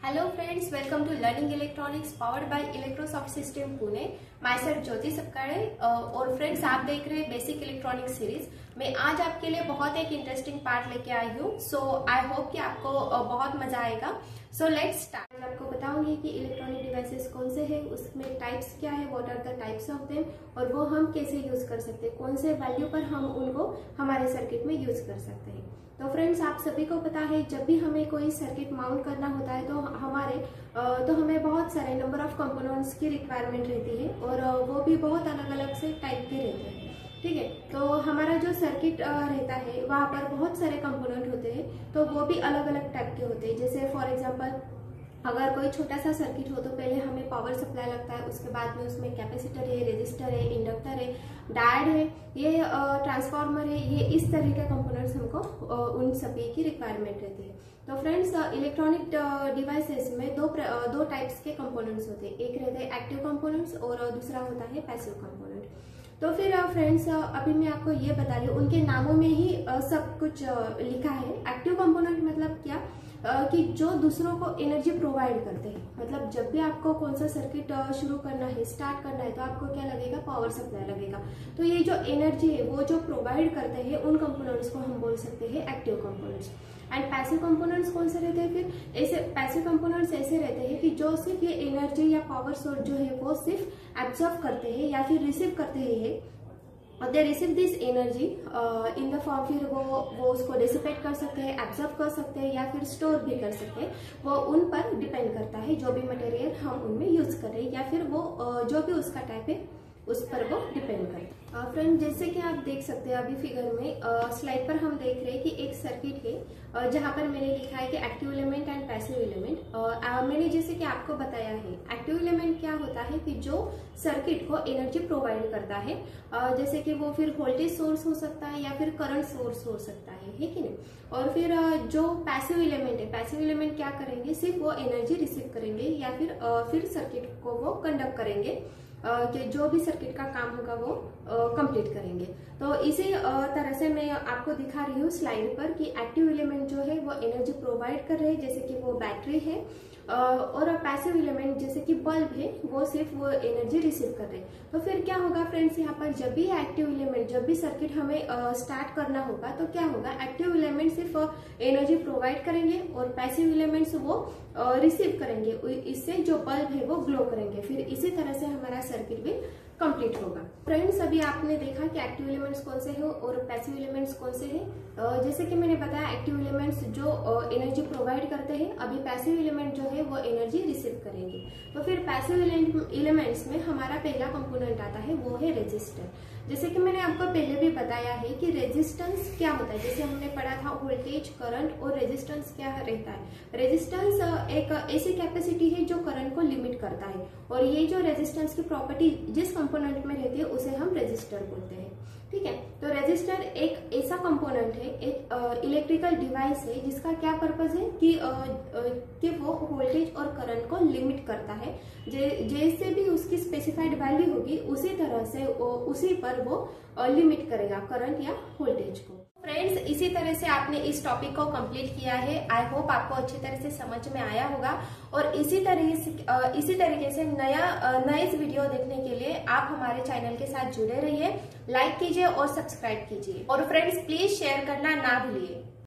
Hello friends, welcome to learning electronics powered by Electrosoft system Pune. Myself Jyoti Sapkale. और friends, आप देख रहे हैं बेसिक इलेक्ट्रॉनिक्स सीरीज। मैं आज आपके लिए बहुत एक इंटरेस्टिंग पार्ट लेके आई हूँ। सो आई होप कि आपको बहुत मजा आएगा। So let's start. मैं आपको बताऊंगी कि इलेक्ट्रॉनिक डिवाइसेस कौन से हैं, उसमें टाइप्स क्या है, what are the types of them, और वो हम कैसे यूज कर सकते हैं, कौन से वैल्यू पर हम उनको हमारे सर्किट में यूज कर सकते हैं। तो फ्रेंड्स, आप सभी को पता है जब भी हमें कोई सर्किट माउंट करना होता है तो हमें बहुत सारे नंबर ऑफ कंपोनेंट्स की रिक्वायरमेंट रहती है, और वो भी बहुत अलग अलग से टाइप के रहते हैं। ठीक है, तो हमारा जो सर्किट रहता है वहाँ पर बहुत सारे कंपोनेंट होते हैं, तो वो भी अलग अलग टाइप के होते हैं। जैसे फॉर एग्जांपल, अगर कोई छोटा सा सर्किट हो तो पहले हमें पावर सप्लाई लगता है, उसके बाद में उसमें कैपेसिटर है, रेजिस्टर है, इंडक्टर है, डायोड है, ये ट्रांसफार्मर है, ये इस तरह के कंपोनेंट्स हमको उन सभी की रिक्वायरमेंट रहती है। तो फ्रेंड्स, इलेक्ट्रॉनिक डिवाइसेस में दो टाइप्स के कंपोनेंट्स होते हैं। एक रहते हैं एक्टिव कंपोनेंट्स और दूसरा होता है पैसिव कंपोनेंट। तो फिर फ्रेंड्स, अभी मैं आपको ये बता रही हूँ, उनके नामों में ही सब कुछ लिखा है। एक्टिव कंपोनेंट मतलब क्या, कि जो दूसरों को एनर्जी प्रोवाइड करते हैं। मतलब जब भी आपको कौन सा सर्किट शुरू करना है, स्टार्ट करना है, तो आपको क्या लगेगा, पावर सप्लाई लगेगा। तो ये जो एनर्जी है वो जो प्रोवाइड करते हैं, उन कंपोनेंट्स को हम बोल सकते हैं active components. And passive components कौन से रहते हैं? फिर ऐसे पैसिव कंपोनेंट्स ऐसे रहते हैं कि जो सिर्फ ये एनर्जी या पावर सोर्स जो है वो सिर्फ एब्जॉर्ब करते हैं या फिर रिसीव करते हैं। They receive this energy in the form, फिर वो उसको डिसिपेट कर सकते हैं, एब्जॉर्ब कर सकते हैं या फिर स्टोर भी कर सकते हैं। वो उन पर डिपेंड करता है, जो भी मटेरियल हम उनमें यूज कर रहे हैं या फिर वो जो भी उसका टाइप है उस पर वो डिपेंड करता है। फ्रेंड, जैसे कि आप देख सकते हैं अभी फिगर में स्लाइड पर हम देख रहे हैं कि एक सर्किट है जहां पर मैंने लिखा है कि active element and passive element. मैंने जैसे कि आपको बताया है, एक्टिव एलिमेंट क्या होता है कि जो सर्किट को एनर्जी प्रोवाइड करता है, जैसे कि वो फिर वोल्टेज सोर्स हो सकता है या फिर करंट सोर्स हो सकता है कि नहीं। और फिर जो पैसिव एलिमेंट है, पैसिव एलिमेंट क्या करेंगे, सिर्फ वो एनर्जी रिसीव करेंगे या फिर सर्किट को वो कंडक्ट करेंगे, कि जो भी सर्किट का काम होगा वो कंप्लीट करेंगे। तो इसी तरह से मैं आपको दिखा रही हूँ स्लाइड पर कि एक्टिव एलिमेंट जो है वो एनर्जी प्रोवाइड कर रहे हैं, जैसे कि वो बैटरी है, और पैसिव एलिमेंट जैसे कि बल्ब है, वो सिर्फ वो एनर्जी रिसीव कर रहे हैं। तो फिर क्या होगा फ्रेंड्स, यहाँ पर जब भी एक्टिव एलिमेंट, जब भी सर्किट हमें स्टार्ट करना होगा तो क्या होगा, एक्टिव एलिमेंट सिर्फ एनर्जी प्रोवाइड करेंगे और पैसिव एलिमेंट्स वो रिसीव करेंगे। इससे जो बल्ब है वो ग्लो करेंगे। फिर इसी तरह से हमारा सर्किट भी कंप्लीट होगा। फ्रेंड्स, अभी आपने देखा कि एक्टिव एलिमेंट्स कौन से हैं और पैसिव एलिमेंट्स कौन से हैं। जैसे कि मैंने बताया, एक्टिव एलिमेंट्स जो एनर्जी प्रोवाइड करते हैं, अभी पैसिव एलिमेंट जो है वो एनर्जी रिसीव करेंगे। तो फिर पैसिव एलिमेंट्स में हमारा पहला कंपोनेंट आता है, वो है रेजिस्टर। जैसे कि मैंने आपको पहले भी बताया है कि रेजिस्टेंस क्या होता है। जैसे हमने पढ़ा था वोल्टेज, करंट और रेजिस्टेंस क्या रहता है। रेजिस्टेंस एक ऐसी कैपेसिटी है जो करंट को लिमिट करता है, और ये जो रेजिस्टेंस की प्रॉपर्टी जिस कंपोनेंट में रहती है उसे हम रेजिस्टर बोलते हैं। ठीक है, तो रेजिस्टर एक ऐसा कंपोनेंट है, एक इलेक्ट्रिकल डिवाइस है जिसका क्या पर्पज है कि वो वोल्टेज और करंट को लिमिट करता है। जैसे भी उसकी स्पेसिफाइड वैल्यू होगी उसी तरह से उसी पर वो लिमिट करेगा करंट या वोल्टेज को। फ्रेंड्स, इसी तरह से आपने इस टॉपिक को कंप्लीट किया है। आई होप आपको अच्छी तरह से समझ में आया होगा, और इसी तरीके से नए वीडियो देखने के लिए आप हमारे चैनल के साथ जुड़े रहिए, लाइक कीजिए और सब्सक्राइब कीजिए। और फ्रेंड्स, प्लीज शेयर करना ना भूलिए।